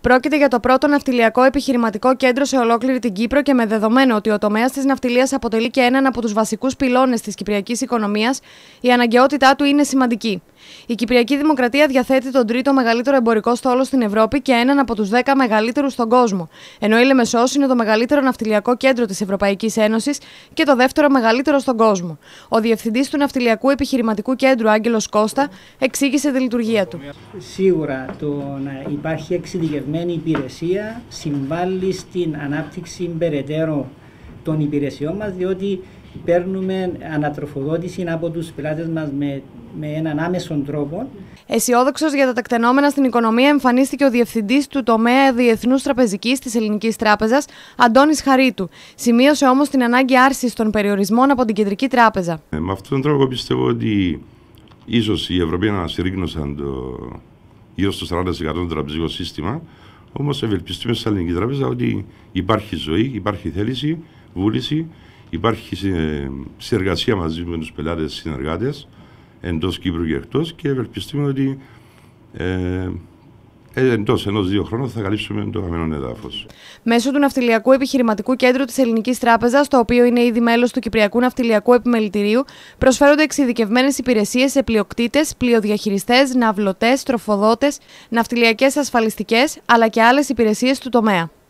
Πρόκειται για το πρώτο ναυτιλιακό επιχειρηματικό κέντρο σε ολόκληρη την Κύπρο και με δεδομένο ότι ο τομέας της ναυτιλίας αποτελεί και έναν από τους βασικούς πυλώνες της κυπριακής οικονομίας, η αναγκαιότητά του είναι σημαντική. Η Κυπριακή Δημοκρατία διαθέτει τον τρίτο μεγαλύτερο εμπορικό στόλο στην Ευρώπη και έναν από τους 10 μεγαλύτερους στον κόσμο, ενώ η Λεμεσός είναι το μεγαλύτερο ναυτιλιακό κέντρο της Ευρωπαϊκής Ένωσης και το δεύτερο μεγαλύτερο στον κόσμο. Ο διευθυντής του Ναυτιλιακού Επιχειρηματικού Κέντρου, Άγγελος Κώστα, εξήγησε τη λειτουργία του. Σίγουρα το να υπάρχει εξειδικευμένη υπηρεσία συμβάλλει στην ανάπτυξη περαιτέρω των υπηρεσιών μας, διότι παίρνουμε ανατροφοδότηση από τους πελάτες μας με έναν άμεσον τρόπο. Αισιόδοξος για τα τεκτενόμενα στην οικονομία εμφανίστηκε ο διευθυντής του τομέα Διεθνούς Τραπεζικής της Ελληνικής Τράπεζας, Αντώνης Χαρίτου. Σημείωσε όμως την ανάγκη άρσης των περιορισμών από την Κεντρική Τράπεζα. Με αυτόν τον τρόπο πιστεύω ότι ίσως οι Ευρωπαίοι να συρρήγνωσαν γύρω στο 40% το τραπεζικό σύστημα. Όμως ευελπιστούμε στην Ελληνική Τράπεζα ότι υπάρχει ζωή, υπάρχει θέληση, βούληση, υπάρχει συνεργασία μαζί με τους πελάτες συνεργάτες εντός Κύπρου και εκτός, και ευελπιστούμε ότι εντός 1-2 χρόνων θα καλύψουμε το χαμένο εδάφος. Μέσω του Ναυτιλιακού Επιχειρηματικού Κέντρου της Ελληνικής Τράπεζας, το οποίο είναι ήδη μέλος του Κυπριακού Ναυτιλιακού Επιμελητηρίου, προσφέρονται εξειδικευμένες υπηρεσίες σε πλειοκτήτες, πλειοδιαχειριστές, ναυλωτές, τροφοδότες, ναυτιλιακές ασφαλιστικές αλλά και άλλες υπηρεσίες του τομέα.